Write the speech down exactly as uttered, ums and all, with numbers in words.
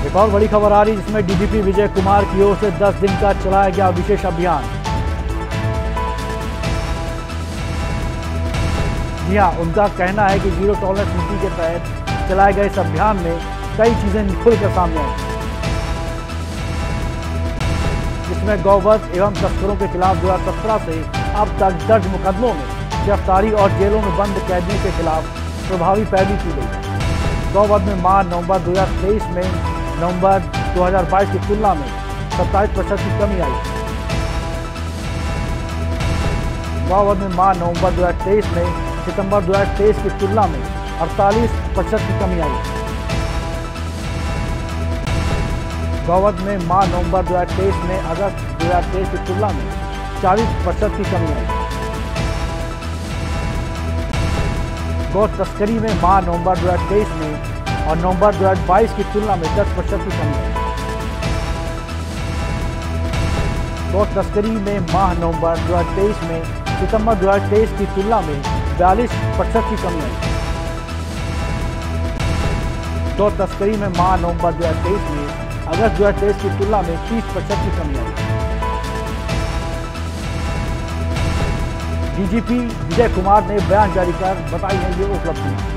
एक और बड़ी खबर आ रही जिसमें डीजीपी विजय कुमार की ओर से दस दिन का चलाया गया विशेष अभियान। जी हाँ, उनका कहना है कि जीरो टॉलरेंस नीति के तहत चलाए गए इस अभियान में कई चीजें खुलकर सामने आई, जिसमें गौवध एवं तस्करों के खिलाफ दो हजार सत्रह से अब तक दर्ज मुकदमों में गिरफ्तारी और जेलों में बंद कैदियों के खिलाफ प्रभावी पैरवी की गई। गौवध में माह नवंबर दो हजार तेईस में नवंबर दो हजार बाईस की तुलना में सत्ताईस प्रतिशत की कमी आई। गौवध में माह नवंबर दो हजार तेईस में सितंबर दो हजार तेईस की तुलना में अड़तालीस प्रतिशत की कमी आई। गौवध में माह नवंबर दो हजार तेईस में अगस्त दो हजार तेईस की तुलना में चालीस प्रतिशत की कमी आई। गौ तस्करी में माह नवंबर दो हजार तेईस में और नवंबर दो हजार बाईस की तुलना में दस प्रतिशत की कमी आई। गौ तस्करी में माह नवंबर दो हजार तेईस में सितंबर दो हजार तेईस की तुलना में बयालीस प्रतिशत की कमी आई। गौ तस्करी में माह नवंबर दो हजार तेईस में अगस्त दो हजार तेईस की तुलना में तीस प्रतिशत की कमी आई। डीजीपी विजय कुमार ने बयान जारी कर बताई है ये उपलब्धि।